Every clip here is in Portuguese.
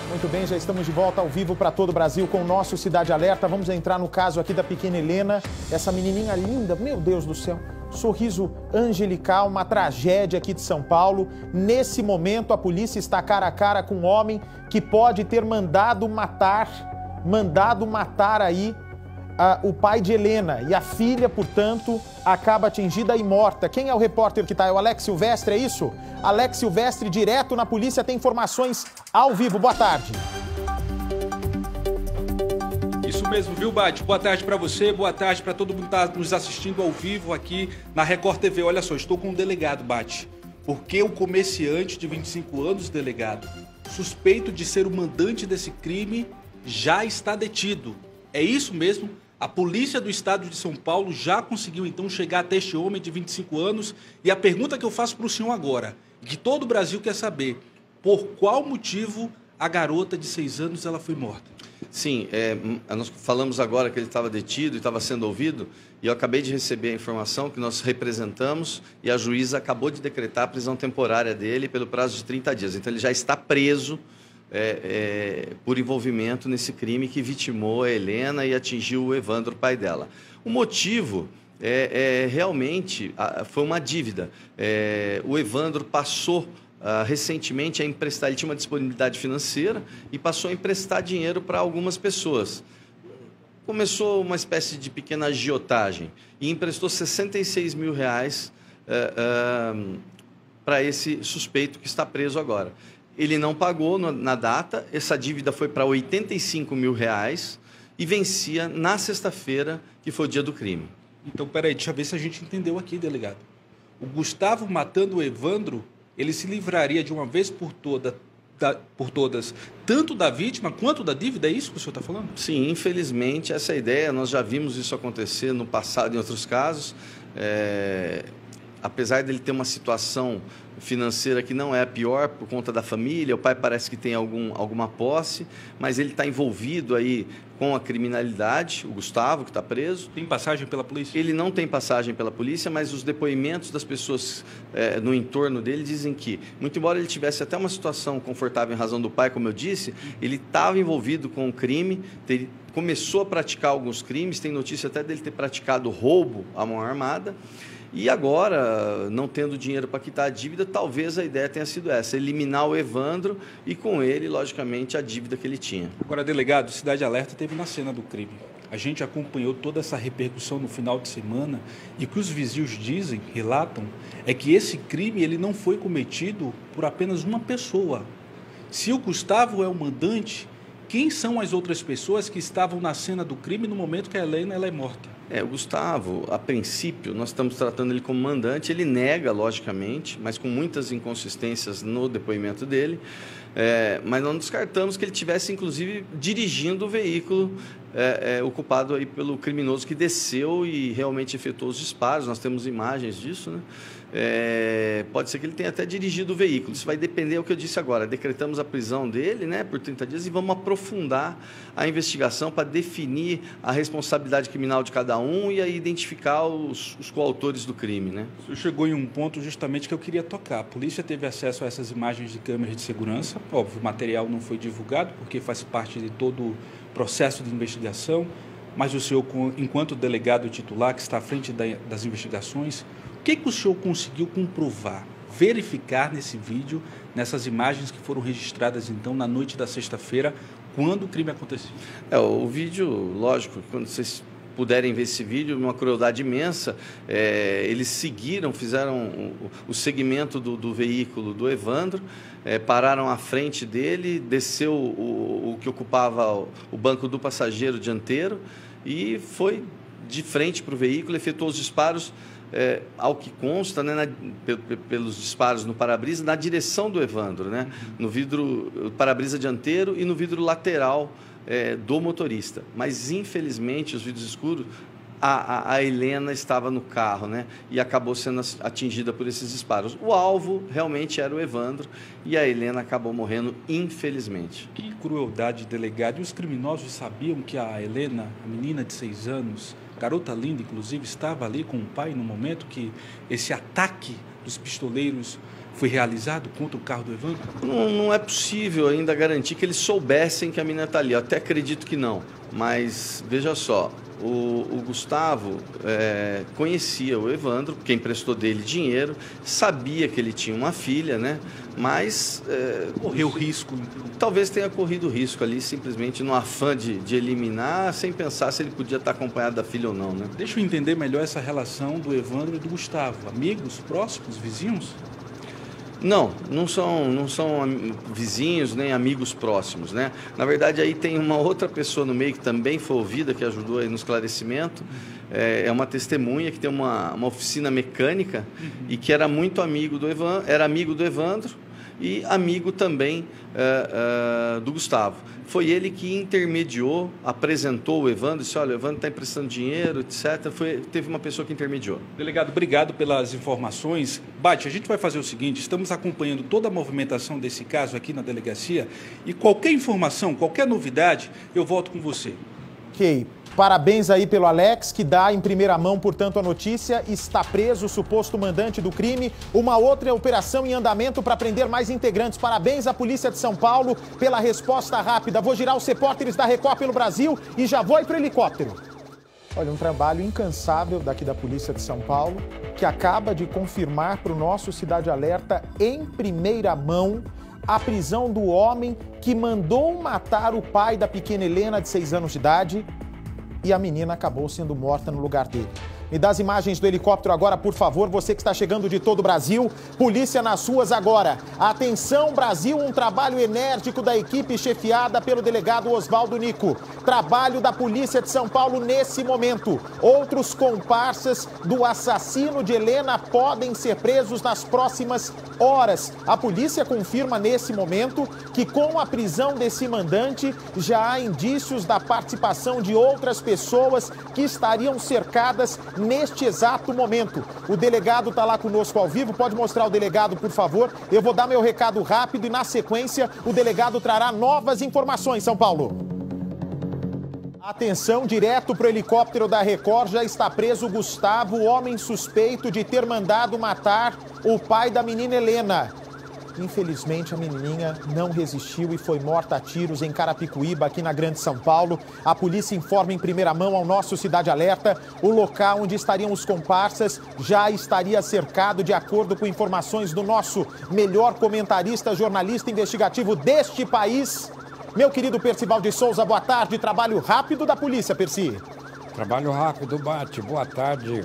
Muito bem, já estamos de volta ao vivo para todo o Brasil com o nosso Cidade Alerta. Vamos entrar no caso aqui da pequena Helena, essa menininha linda, meu Deus do céu, sorriso angelical, uma tragédia aqui de São Paulo. Nesse momento, a polícia está cara a cara com um homem que pode ter mandado matar aí o pai de Helena. E a filha, portanto, acaba atingida e morta. Quem é o repórter que está? É o Alex Silvestre, é isso? Alex Silvestre, direto na polícia, tem informações ao vivo. Boa tarde. Isso mesmo, viu, Bate? Boa tarde para você, boa tarde para todo mundo que está nos assistindo ao vivo aqui na Record TV. Olha só, estou com um delegado, Bate. Porque o comerciante de 25 anos, delegado, suspeito de ser o mandante desse crime, já está detido. É isso mesmo? A polícia do estado de São Paulo já conseguiu, então, chegar até este homem de 25 anos. E a pergunta que eu faço para o senhor agora, que todo o Brasil quer saber, por qual motivo a garota de 6 anos ela foi morta? Sim, nós falamos agora que ele estava detido e estava sendo ouvido, e eu acabei de receber a informação que nós representamos e a juíza acabou de decretar a prisão temporária dele pelo prazo de 30 dias. Então, ele já está preso por envolvimento nesse crime que vitimou a Helena e atingiu o Evandro, pai dela. O motivo realmente foi uma dívida. O Evandro passou recentemente a emprestar, ele tinha uma disponibilidade financeira e passou a emprestar dinheiro para algumas pessoas. Começou uma espécie de pequena agiotagem e emprestou R$66 mil para esse suspeito que está preso agora. Ele não pagou na data, essa dívida foi para R$85 mil e vencia na sexta-feira, que foi o dia do crime. Então, peraí, deixa eu ver se a gente entendeu aqui, delegado. O Gustavo matando o Evandro, ele se livraria de uma vez por todas, tanto da vítima quanto da dívida? É isso que o senhor está falando? Sim, infelizmente, essa é a ideia. Nós já vimos isso acontecer no passado em outros casos. Apesar dele ter uma situação financeira que não é a pior por conta da família, o pai parece que tem alguma posse, mas ele está envolvido aí com a criminalidade, o Gustavo, que está preso. Tem passagem pela polícia? Ele não tem passagem pela polícia, mas os depoimentos das pessoas no entorno dele dizem que, muito embora ele tivesse até uma situação confortável em razão do pai, como eu disse, ele estava envolvido com o crime, começou a praticar alguns crimes, tem notícia até dele ter praticado roubo à mão armada. E agora, não tendo dinheiro para quitar a dívida, talvez a ideia tenha sido essa, eliminar o Evandro e com ele, logicamente, a dívida que ele tinha. Agora, delegado, Cidade Alerta teve na cena do crime. A gente acompanhou toda essa repercussão no final de semana e o que os vizinhos dizem, relatam, é que esse crime ele não foi cometido por apenas uma pessoa. Se o Gustavo é o mandante, quem são as outras pessoas que estavam na cena do crime no momento que a Helena ela é morta? O Gustavo, a princípio, nós estamos tratando ele como mandante, ele nega, logicamente, mas com muitas inconsistências no depoimento dele, mas não descartamos que ele tivesse, inclusive, dirigindo o veículo ocupado aí pelo criminoso que desceu e realmente efetuou os disparos, nós temos imagens disso, né? Pode ser que ele tenha até dirigido o veículo, isso vai depender do que eu disse agora. Decretamos a prisão dele, né, por 30 dias e vamos aprofundar a investigação para definir a responsabilidade criminal de cada um e aí identificar os coautores do crime, né? O senhor chegou em um ponto justamente que eu queria tocar. A polícia teve acesso a essas imagens de câmeras de segurança, óbvio, o material não foi divulgado porque faz parte de todo o processo de investigação, mas o senhor, enquanto delegado titular que está à frente das investigações, o que o senhor conseguiu comprovar, verificar nesse vídeo, nessas imagens que foram registradas, então, na noite da sexta-feira, quando o crime aconteceu? O vídeo, lógico, quando vocês puderem ver esse vídeo, uma crueldade imensa, eles fizeram o segmento do veículo do Evandro, pararam à frente dele, desceu o que ocupava o banco do passageiro dianteiro e foi de frente para o veículo, efetuou os disparos, ao que consta, né, pelos disparos no para-brisa, na direção do Evandro, né, no vidro para-brisa dianteiro e no vidro lateral do motorista. Mas, infelizmente, os vidros escuros, a Helena estava no carro, né, e acabou sendo atingida por esses disparos. O alvo realmente era o Evandro e a Helena acabou morrendo, infelizmente. Que crueldade, delegado. E os criminosos sabiam que a Helena, a menina de 6 anos, garota linda, inclusive, estava ali com o pai no momento que esse ataque dos pistoleiros foi realizado contra o carro do Evandro? Não é possível ainda garantir que eles soubessem que a menina está ali. Eu até acredito que não. Mas, veja só, o Gustavo conhecia o Evandro, porque emprestou dele dinheiro, sabia que ele tinha uma filha, né? Mas... correu risco. Talvez tenha corrido risco ali, simplesmente no afã de eliminar, sem pensar se ele podia estar acompanhado da filha ou não, né? Deixa eu entender melhor essa relação do Evandro e do Gustavo. Amigos, próximos, vizinhos? Não são vizinhos nem amigos próximos, né? Na verdade, aí tem uma outra pessoa no meio que também foi ouvida, que ajudou aí no esclarecimento. É uma testemunha que tem uma oficina mecânica e que era muito amigo do Evandro, era amigo do Evandro e amigo também do Gustavo. Foi ele que intermediou, apresentou o Evandro, disse, olha, o Evandro está emprestando dinheiro, etc. Teve uma pessoa que intermediou. Delegado, obrigado pelas informações. Bate, a gente vai fazer o seguinte, estamos acompanhando toda a movimentação desse caso aqui na delegacia e qualquer informação, qualquer novidade, eu volto com você. Ok. Parabéns aí pelo Alex, que dá em primeira mão, portanto, a notícia. Está preso o suposto mandante do crime. Uma outra operação em andamento para prender mais integrantes. Parabéns à Polícia de São Paulo pela resposta rápida. Vou girar os repórteres da Record pelo Brasil e já vou ir para o helicóptero. Olha, um trabalho incansável daqui da Polícia de São Paulo, que acaba de confirmar para o nosso Cidade Alerta, em primeira mão, a prisão do homem que mandou matar o pai da pequena Helena, de 6 anos de idade, e a menina acabou sendo morta no lugar dele. Me dá as imagens do helicóptero agora, por favor, você que está chegando de todo o Brasil. Polícia nas ruas agora. Atenção, Brasil, um trabalho enérgico da equipe chefiada pelo delegado Oswaldo Nico. Trabalho da Polícia de São Paulo nesse momento. Outros comparsas do assassino de Helena podem ser presos nas próximas horas. A polícia confirma nesse momento que com a prisão desse mandante já há indícios da participação de outras pessoas que estariam cercadas neste exato momento. O delegado está lá conosco ao vivo, pode mostrar o delegado, por favor. Eu vou dar meu recado rápido e na sequência o delegado trará novas informações, São Paulo. Atenção, direto para o helicóptero da Record, já está preso Gustavo, o homem suspeito de ter mandado matar o pai da menina Helena. Infelizmente, a menininha não resistiu e foi morta a tiros em Carapicuíba, aqui na Grande São Paulo. A polícia informa em primeira mão ao nosso Cidade Alerta. O local onde estariam os comparsas já estaria cercado, de acordo com informações do nosso melhor comentarista, jornalista investigativo deste país. Meu querido Percival de Souza, boa tarde. Trabalho rápido da polícia, Perci. Trabalho rápido, Bate. Boa tarde.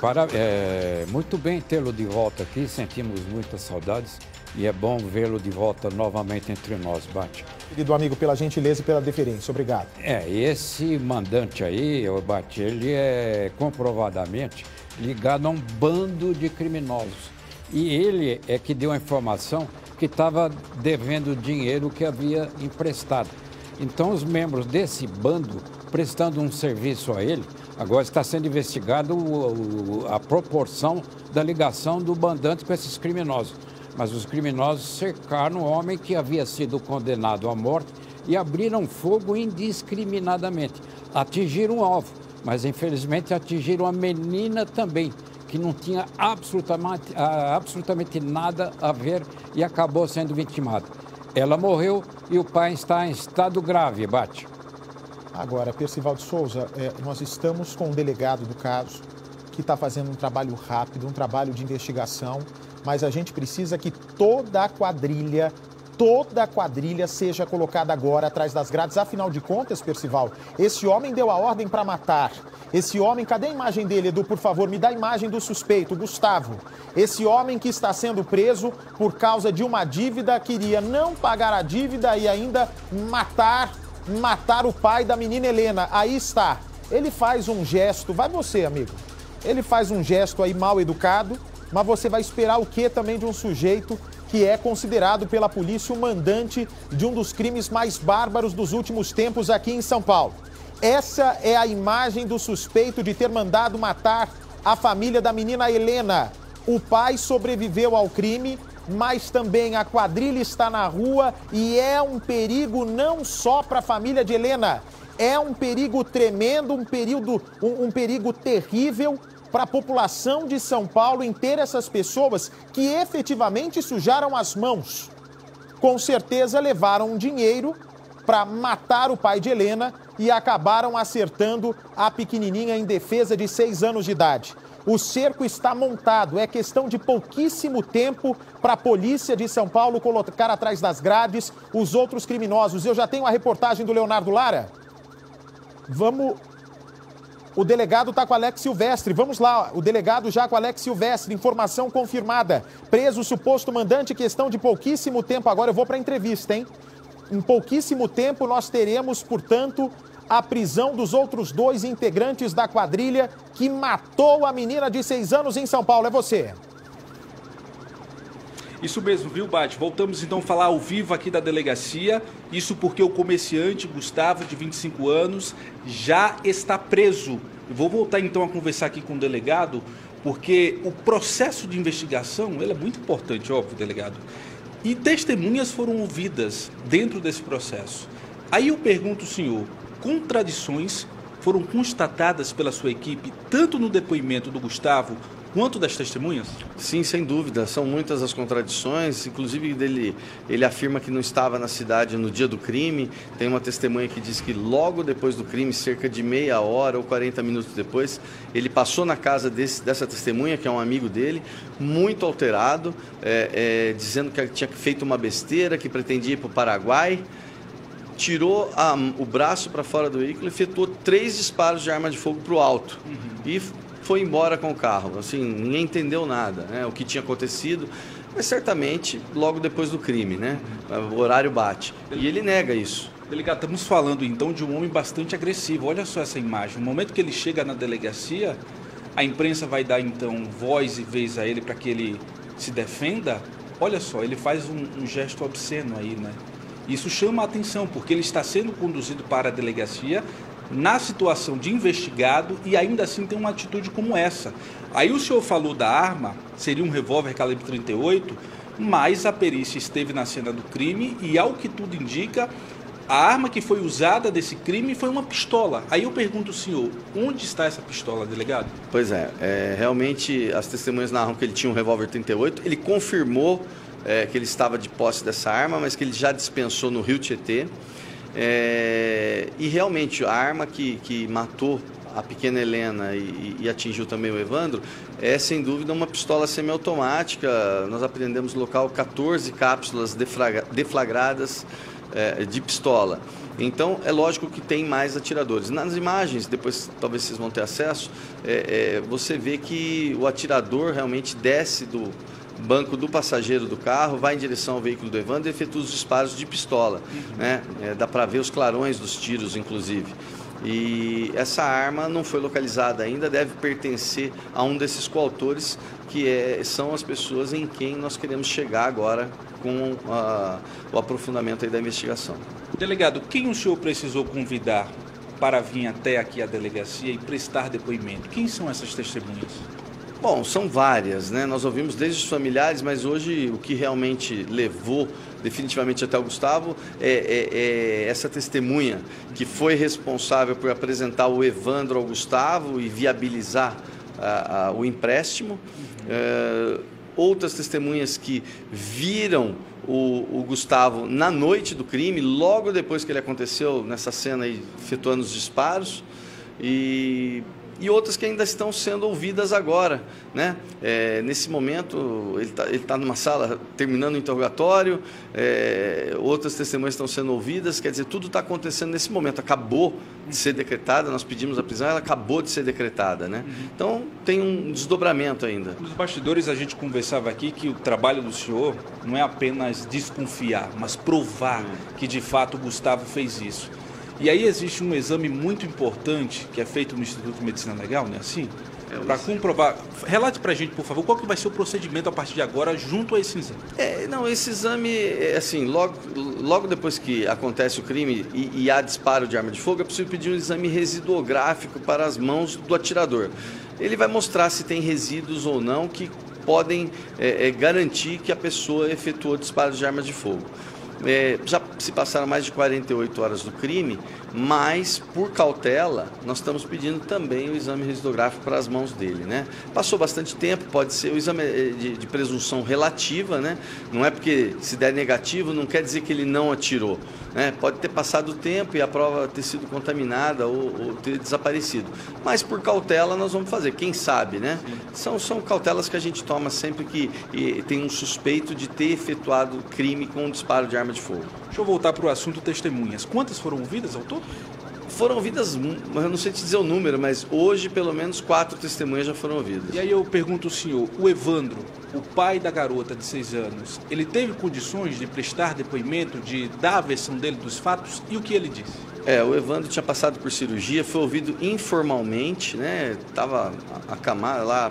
Muito bem tê-lo de volta aqui. Sentimos muitas saudades. E é bom vê-lo de volta novamente entre nós, Bate. Querido amigo, pela gentileza e pela deferência, obrigado. Esse mandante aí, Bate, ele é comprovadamente ligado a um bando de criminosos. E ele é que deu a informação que estava devendo dinheiro que havia emprestado. Então, os membros desse bando, prestando um serviço a ele, agora está sendo investigado a proporção da ligação do mandante com esses criminosos. Mas os criminosos cercaram o homem que havia sido condenado à morte e abriram fogo indiscriminadamente. Atingiram o alvo, mas infelizmente atingiram a menina também, que não tinha absolutamente nada a ver e acabou sendo vitimada. Ela morreu e o pai está em estado grave, Bate. Agora, Percival de Souza, nós estamos com o delegado do caso, que está fazendo um trabalho rápido, um trabalho de investigação, mas a gente precisa que toda a quadrilha seja colocada agora atrás das grades. Afinal de contas, Percival, esse homem deu a ordem para matar. Esse homem, cadê a imagem dele, Edu, por favor? Me dá a imagem do suspeito, Gustavo. Esse homem que está sendo preso por causa de uma dívida, queria não pagar a dívida e ainda matar o pai da menina Helena. Aí está. Ele faz um gesto, vai você, amigo. Ele faz um gesto aí mal educado, mas você vai esperar o quê também de um sujeito que é considerado pela polícia o mandante de um dos crimes mais bárbaros dos últimos tempos aqui em São Paulo. Essa é a imagem do suspeito de ter mandado matar a família da menina Helena. O pai sobreviveu ao crime, mas também a quadrilha está na rua e é um perigo não só para a família de Helena, é um perigo tremendo, um perigo terrível para a população de São Paulo em ter essas pessoas que efetivamente sujaram as mãos. Com certeza levaram um dinheiro para matar o pai de Helena e acabaram acertando a pequenininha indefesa de 6 anos de idade. O cerco está montado, é questão de pouquíssimo tempo para a polícia de São Paulo colocar atrás das grades os outros criminosos. Eu já tenho a reportagem do Leonardo Lara. Vamos... O delegado está com Alex Silvestre. Vamos lá, o delegado já com Alex Silvestre. Informação confirmada. Preso o suposto mandante, questão de pouquíssimo tempo. Agora eu vou para a entrevista, hein? Em pouquíssimo tempo nós teremos, portanto, a prisão dos outros 2 integrantes da quadrilha que matou a menina de 6 anos em São Paulo. É você. Isso mesmo, viu, Bate? Voltamos então a falar ao vivo aqui da delegacia. Isso porque o comerciante Gustavo, de 25 anos, já está preso. Eu vou voltar então a conversar aqui com o delegado, porque o processo de investigação ele é muito importante, óbvio, delegado. E testemunhas foram ouvidas dentro desse processo. Aí eu pergunto ao senhor, contradições foram constatadas pela sua equipe, tanto no depoimento do Gustavo quanto das testemunhas? Sim, sem dúvida. São muitas as contradições. Inclusive, ele afirma que não estava na cidade no dia do crime. Tem uma testemunha que diz que logo depois do crime, cerca de meia hora ou 40 minutos depois, ele passou na casa dessa testemunha, que é um amigo dele, muito alterado, dizendo que tinha feito uma besteira, que pretendia ir para o Paraguai. Tirou o braço para fora do veículo e efetuou 3 disparos de arma de fogo para o alto. E foi embora com o carro. Assim, ninguém entendeu nada, né, o que tinha acontecido, mas certamente logo depois do crime, né? O horário bate. E ele nega isso. Delegado, estamos falando então de um homem bastante agressivo. Olha só essa imagem. No momento que ele chega na delegacia, a imprensa vai dar então voz e vez a ele para que ele se defenda. Olha só, ele faz um gesto obsceno aí, né? Isso chama a atenção, porque ele está sendo conduzido para a delegacia na situação de investigado e ainda assim tem uma atitude como essa. Aí o senhor falou da arma, seria um revólver calibre 38, mas a perícia esteve na cena do crime e, ao que tudo indica, a arma que foi usada desse crime foi uma pistola. Aí eu pergunto ao senhor, onde está essa pistola, delegado? Pois realmente as testemunhas narram que ele tinha um revólver 38, ele confirmou que ele estava de posse dessa arma, mas que ele já dispensou no Rio Tietê. E realmente a arma que matou a pequena Helena e atingiu também o Evandro é sem dúvida uma pistola semiautomática. Nós apreendemos no local 14 cápsulas deflagradas de pistola. Então é lógico que tem mais atiradores. Nas imagens, depois talvez vocês vão ter acesso, você vê que o atirador realmente desce do banco do passageiro do carro, vai em direção ao veículo do Evandro e efetua os disparos de pistola. Né? Dá para ver os clarões dos tiros, inclusive. E essa arma não foi localizada ainda, deve pertencer a um desses coautores, que são as pessoas em quem nós queremos chegar agora com o aprofundamento aí da investigação. Delegado, quem o senhor precisou convidar para vir até aqui à delegacia e prestar depoimento? Quem são essas testemunhas? Bom, são várias, né? Nós ouvimos desde os familiares, mas hoje o que realmente levou definitivamente até o Gustavo é essa testemunha que foi responsável por apresentar o Evandro ao Gustavo e viabilizar o empréstimo. Outras testemunhas que viram o Gustavo na noite do crime, logo depois que ele aconteceu nessa cena aí, efetuando os disparos. E outras que ainda estão sendo ouvidas agora, né? Nesse momento, ele tá numa sala terminando o interrogatório, outras testemunhas estão sendo ouvidas, quer dizer, tudo está acontecendo nesse momento. Acabou de ser decretada, nós pedimos a prisão, ela acabou de ser decretada, né? Então, tem um desdobramento ainda. Nos bastidores, a gente conversava aqui que o trabalho do senhor não é apenas desconfiar, mas provar que, de fato, o Gustavo fez isso. E aí existe um exame muito importante que é feito no Instituto de Medicina Legal, não é assim? Para comprovar. Relate para a gente, por favor, qual que vai ser o procedimento a partir de agora junto a esse exame? Esse exame, assim, logo depois que acontece o crime e há disparo de arma de fogo, é possível pedir um exame residuográfico para as mãos do atirador. Ele vai mostrar se tem resíduos ou não que podem garantir que a pessoa efetuou disparos de arma de fogo. Já se passaram mais de 48 horas do crime, mas por cautela nós estamos pedindo também o exame residográfico para as mãos dele, né? Passou bastante tempo, pode ser o exame de presunção relativa, né? Não é porque se der negativo não quer dizer que ele não atirou, né? Pode ter passado o tempo e a prova ter sido contaminada ou ter desaparecido, mas por cautela nós vamos fazer, quem sabe, né? São cautelas que a gente toma sempre que tem um suspeito de ter efetuado crime com um disparo de arma de fogo. Deixa eu voltar para o assunto testemunhas. Quantas foram ouvidas ao todo? Foram ouvidas, eu não sei te dizer o número, mas hoje pelo menos 4 testemunhas já foram ouvidas. E aí eu pergunto ao senhor, o Evandro, o pai da garota de 6 anos, ele teve condições de prestar depoimento, de dar a versão dele dos fatos, e o que ele disse? O Evandro tinha passado por cirurgia, foi ouvido informalmente, né? Estava acamado lá,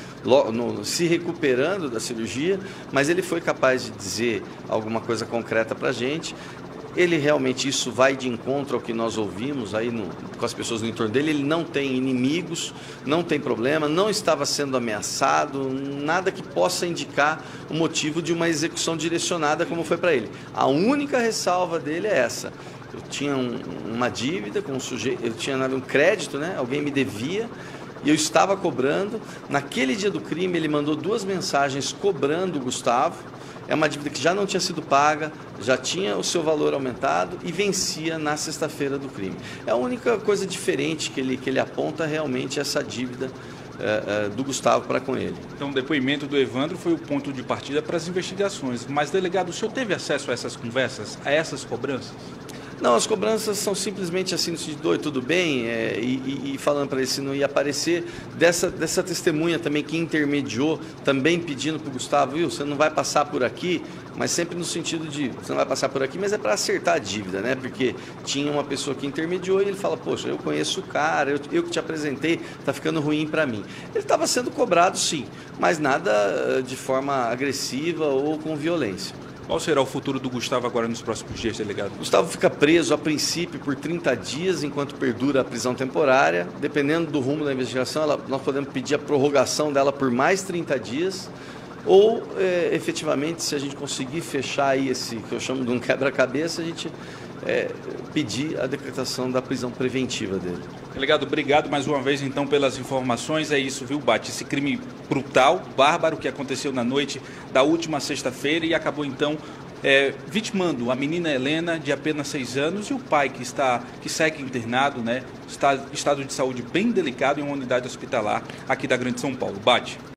se recuperando da cirurgia, mas ele foi capaz de dizer alguma coisa concreta para a gente. Ele realmente, isso vai de encontro ao que nós ouvimos aí com as pessoas no entorno dele. Ele não tem inimigos, não tem problema, não estava sendo ameaçado, nada que possa indicar o motivo de uma execução direcionada como foi para ele. A única ressalva dele é essa: eu tinha uma dívida com um sujeito, eu tinha um crédito, né? Alguém me devia e eu estava cobrando. Naquele dia do crime ele mandou 2 mensagens cobrando o Gustavo. É uma dívida que já não tinha sido paga, já tinha o seu valor aumentado e vencia na sexta-feira do crime. É a única coisa diferente que ele aponta realmente essa dívida do Gustavo para com ele. Então o depoimento do Evandro foi o ponto de partida para as investigações. Mas, delegado, o senhor teve acesso a essas conversas, a essas cobranças? Não, as cobranças são simplesmente assim, no sentido, oi, tudo bem? E falando para ele se não ia aparecer, dessa testemunha também que intermediou, também pedindo para o Gustavo, viu, você não vai passar por aqui, mas sempre no sentido de, você não vai passar por aqui, mas é para acertar a dívida, né? Porque tinha uma pessoa que intermediou e ele fala, poxa, eu conheço o cara, eu que te apresentei, tá ficando ruim para mim. Ele estava sendo cobrado, sim, mas nada de forma agressiva ou com violência. Qual será o futuro do Gustavo agora nos próximos dias, delegado? Gustavo fica preso a princípio por 30 dias, enquanto perdura a prisão temporária. Dependendo do rumo da investigação, nós podemos pedir a prorrogação dela por mais 30 dias. Ou, efetivamente, se a gente conseguir fechar aí esse que eu chamo de um quebra-cabeça, a gente pedir a decretação da prisão preventiva dele. Delegado, obrigado mais uma vez então pelas informações. É isso, viu, Bate? Esse crime brutal, bárbaro, que aconteceu na noite da última sexta-feira e acabou então vitimando a menina Helena, de apenas 6 anos, e o pai que segue internado, né? Estado de saúde bem delicado em uma unidade hospitalar aqui da Grande São Paulo. Bate.